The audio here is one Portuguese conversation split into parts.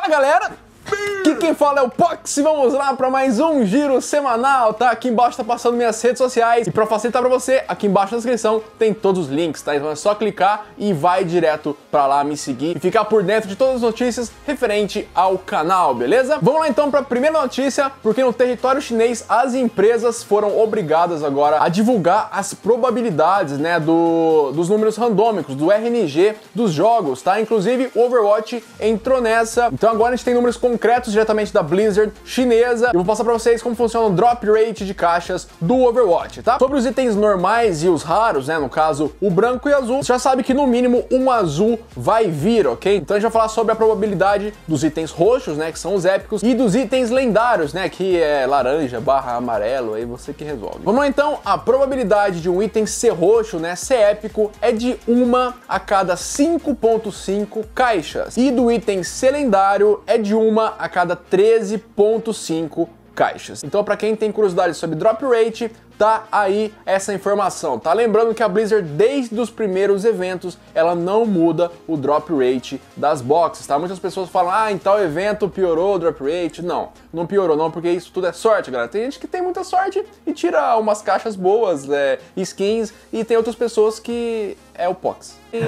Fala, galera! Aqui quem fala é o Pox e vamos lá para mais um giro semanal, tá? Aqui embaixo tá passando minhas redes sociais e para facilitar para você, aqui embaixo na descrição tem todos os links, tá? Então é só clicar e vai direto para lá me seguir e ficar por dentro de todas as notícias referente ao canal, beleza? Vamos lá então para a primeira notícia, porque no território chinês as empresas foram obrigadas agora a divulgar as probabilidades, né, dos números randômicos, do RNG dos jogos, tá? Inclusive o Overwatch entrou nessa, então agora a gente tem números concretos diretamente da Blizzard chinesa. Eu vou passar pra vocês como funciona o drop rate de caixas do Overwatch, tá? Sobre os itens normais e os raros, né, no caso o branco e azul, você já sabe que no mínimo um azul vai vir, ok? Então a gente vai falar sobre a probabilidade dos itens roxos, né, que são os épicos, e dos itens lendários, né, que é laranja barra amarelo, aí você que resolve. Vamos lá então, a probabilidade de um item ser roxo, né, ser épico, é de 1 a cada 5.5 caixas, e do item ser lendário é de 1 a cada 13.5 caixas. Então, para quem tem curiosidade sobre drop rate, tá aí essa informação, tá? Lembrando que a Blizzard, desde os primeiros eventos, ela não muda o drop rate das boxes, tá? Muitas pessoas falam, ah, em tal evento piorou o drop rate. Não, não piorou não, porque isso tudo é sorte, galera. Tem gente que tem muita sorte e tira umas caixas boas, skins, e tem outras pessoas que é o Pox. É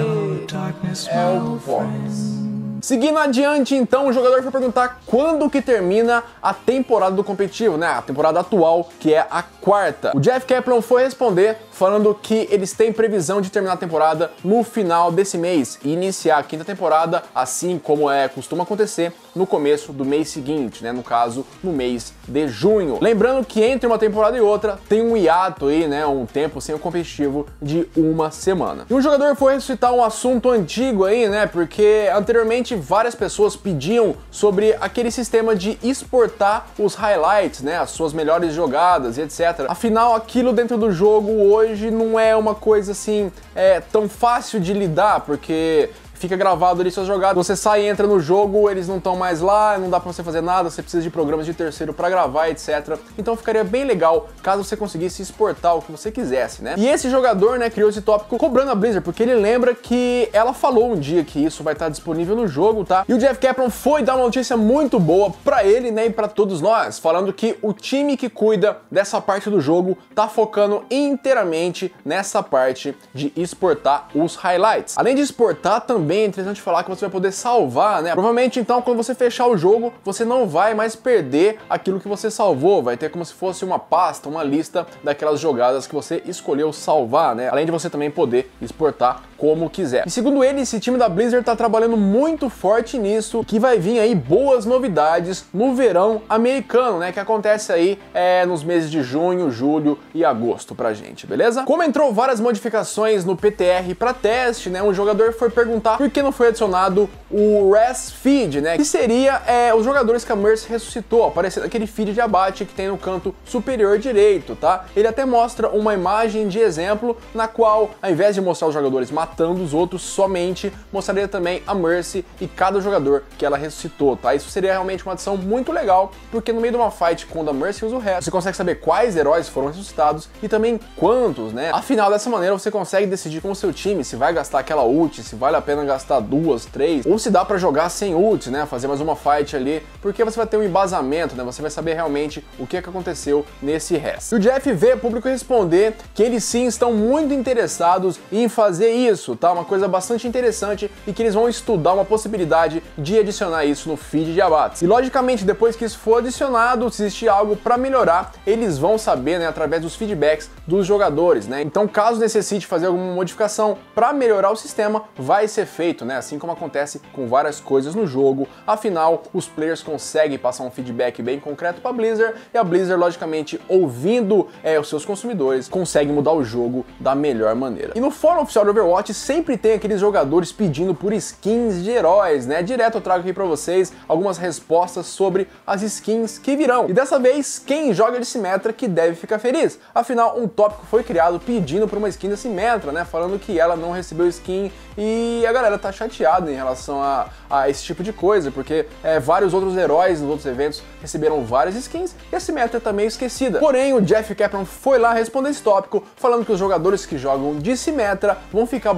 o Pox. Seguindo adiante, então, o jogador foi perguntar quando que termina a temporada do competitivo, né? A temporada atual, que é a 4ª. O Jeff Kaplan foi responder falando que eles têm previsão de terminar a temporada no final desse mês e iniciar a 5ª temporada, assim como costuma acontecer no começo do mês seguinte, né? No caso, no mês de junho. Lembrando que entre uma temporada e outra tem um hiato aí, né? Um tempo sem o competitivo de 1 semana. E o jogador foi ressuscitar um assunto antigo aí, né? Porque anteriormente várias pessoas pediam sobre aquele sistema de exportar os highlights, né, as suas melhores jogadas e etc. Afinal, aquilo dentro do jogo hoje não é uma coisa assim tão fácil de lidar, porque fica gravado ali suas jogadas, você sai e entra no jogo, eles não estão mais lá, não dá pra você fazer nada, você precisa de programas de terceiro pra gravar, etc. Então ficaria bem legal caso você conseguisse exportar o que você quisesse, né? E esse jogador, né, criou esse tópico cobrando a Blizzard, porque ele lembra que ela falou um dia que isso vai estar disponível no jogo, tá? E o Jeff Kaplan foi dar uma notícia muito boa pra ele, né, e pra todos nós, falando que o time que cuida dessa parte do jogo tá focando inteiramente nessa parte de exportar os highlights. Além de exportar, também é interessante falar que você vai poder salvar, né? Provavelmente, então, quando você fechar o jogo, você não vai mais perder aquilo que você salvou, vai ter como se fosse uma pasta, uma lista daquelas jogadas que você escolheu salvar, né? Além de você também poder exportar como quiser. E segundo ele, esse time da Blizzard tá trabalhando muito forte nisso, que vai vir aí boas novidades no verão americano, né? Que acontece aí nos meses de junho, julho e agosto pra gente, beleza? Como entrou várias modificações no PTR pra teste, né? Um jogador foi perguntar por que não foi adicionado o Rest Feed, né? Que seria os jogadores que a Mercy ressuscitou, aparecendo aquele feed de abate que tem no canto superior direito, tá? Ele até mostra uma imagem de exemplo na qual, ao invés de mostrar os jogadores matando os outros somente, mostraria também a Mercy e cada jogador que ela ressuscitou, tá? Isso seria realmente uma adição muito legal, porque no meio de uma fight quando a Mercy usa o resto, você consegue saber quais heróis foram ressuscitados e também quantos, né? Afinal, dessa maneira você consegue decidir com o seu time se vai gastar aquela ult, se vale a pena gastar 2, 3, ou se dá pra jogar sem ult, né, fazer mais uma fight ali, porque você vai ter um embasamento, né, você vai saber realmente o que aconteceu nesse resto. E o Jeff veio a público responder que eles sim estão muito interessados em fazer isso, tá, uma coisa bastante interessante e que eles vão estudar uma possibilidade de adicionar isso no feed de abates. E logicamente, depois que isso for adicionado, se existir algo pra melhorar, eles vão saber, né, através dos feedbacks dos jogadores, né, então caso necessite fazer alguma modificação pra melhorar o sistema, vai ser feito, né? Assim como acontece com várias coisas no jogo. Afinal, os players conseguem passar um feedback bem concreto para a Blizzard e a Blizzard, logicamente, ouvindo os seus consumidores, consegue mudar o jogo da melhor maneira. E no fórum oficial do Overwatch sempre tem aqueles jogadores pedindo por skins de heróis, né? Direto eu trago aqui para vocês algumas respostas sobre as skins que virão. E dessa vez, quem joga de Symmetra que deve ficar feliz. Afinal, um tópico foi criado pedindo por uma skin da Symmetra, né? Falando que ela não recebeu skin e a galera tá chateada em relação a esse tipo de coisa, porque vários outros heróis nos outros eventos receberam várias skins e a Symmetra tá meio esquecida. Porém, o Jeff Kaplan foi lá responder esse tópico, falando que os jogadores que jogam de Symmetra vão ficar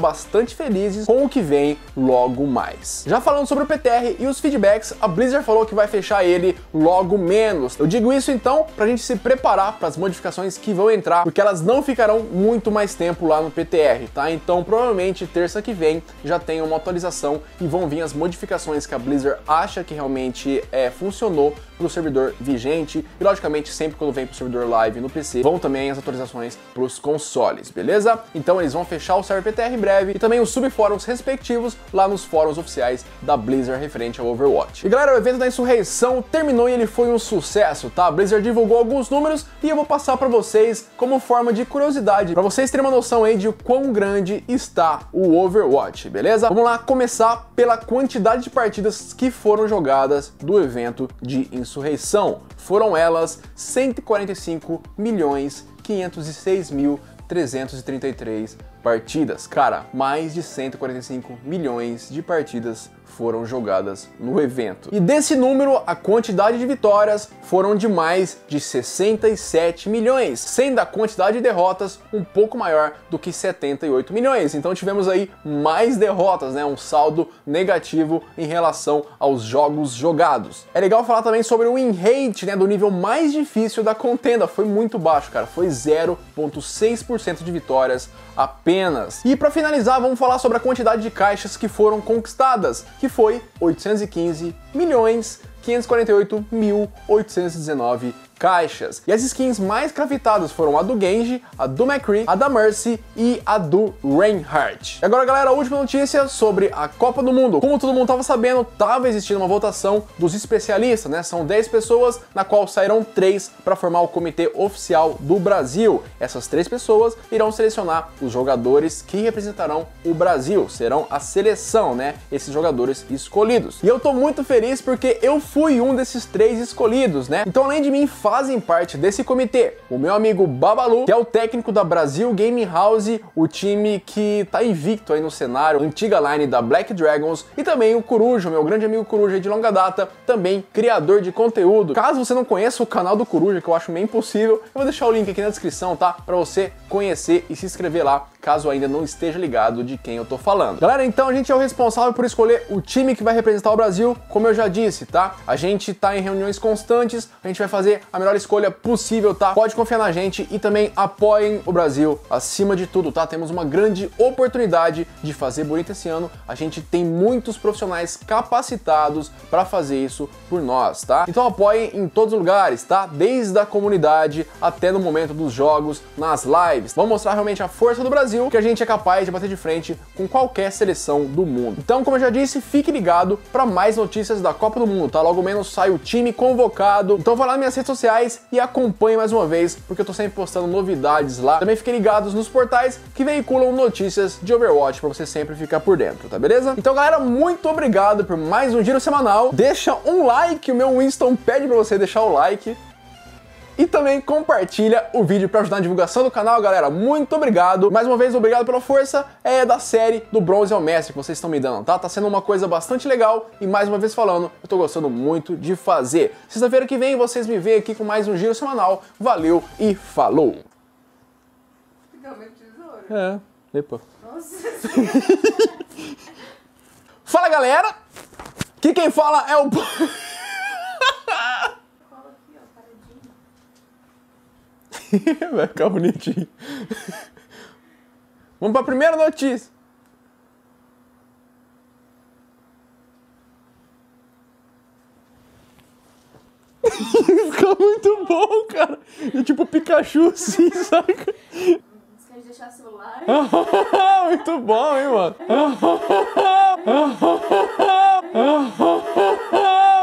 bastante felizes com o que vem logo mais. Já falando sobre o PTR e os feedbacks, a Blizzard falou que vai fechar ele logo menos. Eu digo isso então pra gente se preparar para as modificações que vão entrar, porque elas não ficarão muito mais tempo lá no PTR, tá? Então provavelmente terça que vem já tem uma atualização e vão vir as modificações que a Blizzard acha que realmente funcionou pro servidor vigente, e logicamente sempre quando vem pro servidor live no PC, vão também as atualizações pros consoles, beleza? Então eles vão fechar o server PTR em breve e também os subfóruns respectivos lá nos fóruns oficiais da Blizzard referente ao Overwatch. E galera, o evento da Insurreição terminou e ele foi um sucesso, tá? A Blizzard divulgou alguns números e eu vou passar pra vocês como forma de curiosidade, pra vocês terem uma noção aí de quão grande está o Overwatch, beleza? Vamos lá começar pela quantidade de partidas que foram jogadas do evento de Insurreição. Foram elas 145.506.333 partidas. Cara, mais de 145 milhões de partidas foram jogadas no evento. E desse número, a quantidade de vitórias foram de mais de 67 milhões, sendo a quantidade de derrotas um pouco maior do que 78 milhões. Então tivemos aí mais derrotas, né? Um saldo negativo em relação aos jogos jogados. É legal falar também sobre o win rate, né? Do nível mais difícil da contenda. Foi muito baixo, cara. Foi 0,6% de vitórias apenas. E para finalizar, vamos falar sobre a quantidade de caixas que foram conquistadas, que foi 815.548.819 caixas. E as skins mais craftadas foram a do Genji, a do McCree, a da Mercy e a do Reinhardt. E agora, galera, a última notícia sobre a Copa do Mundo. Como todo mundo estava sabendo, estava existindo uma votação dos especialistas, né? São 10 pessoas, na qual sairão 3 para formar o comitê oficial do Brasil. Essas 3 pessoas irão selecionar os jogadores que representarão o Brasil. Serão a seleção, né? Esses jogadores escolhidos. E eu tô muito feliz porque eu fui um desses 3 escolhidos, né? Então, além de mim, fazem parte desse comitê o meu amigo Babalu, que é o técnico da Brasil Game House, o time que tá invicto aí no cenário, antiga line da Black Dragons, e também o Coruja, meu grande amigo Coruja de longa data, também criador de conteúdo. Caso você não conheça o canal do Coruja, que eu acho meio impossível, eu vou deixar o link aqui na descrição, tá? Pra você conhecer e se inscrever lá, caso ainda não esteja ligado de quem eu tô falando. Galera, então a gente é o responsável por escolher o time que vai representar o Brasil, como eu já disse, tá? A gente tá em reuniões constantes, a gente vai fazer a melhor escolha possível, tá? Pode confiar na gente e também apoiem o Brasil acima de tudo, tá? Temos uma grande oportunidade de fazer bonito esse ano. A gente tem muitos profissionais capacitados para fazer isso por nós, tá? Então apoiem em todos os lugares, tá? Desde a comunidade até no momento dos jogos, nas lives. Vamos mostrar realmente a força do Brasil, que a gente é capaz de bater de frente com qualquer seleção do mundo. Então, como eu já disse, fique ligado para mais notícias da Copa do Mundo, tá? Logo menos sai o time convocado. Então vai lá nas minhas redes sociais e acompanhe mais uma vez, porque eu tô sempre postando novidades lá. Também fiquem ligados nos portais que veiculam notícias de Overwatch para você sempre ficar por dentro, tá beleza? Então, galera, muito obrigado por mais um giro semanal. Deixa um like, o meu Winston pede para você deixar o like. E também compartilha o vídeo para ajudar na divulgação do canal, galera. Muito obrigado. Mais uma vez, obrigado pela força da série do Bronze ao Mestre que vocês estão me dando, tá? Tá sendo uma coisa bastante legal e, mais uma vez falando, eu tô gostando muito de fazer. Sexta-feira que vem, vocês me veem aqui com mais um giro semanal. Valeu e falou! Epa. Nossa. Fala, galera! Aqui quem fala é o... Vai ficar bonitinho. Vamos para a primeira notícia. Ficou muito bom, cara. É tipo Pikachu, assim, saca? Você quer deixar seu like? Muito bom, hein, mano?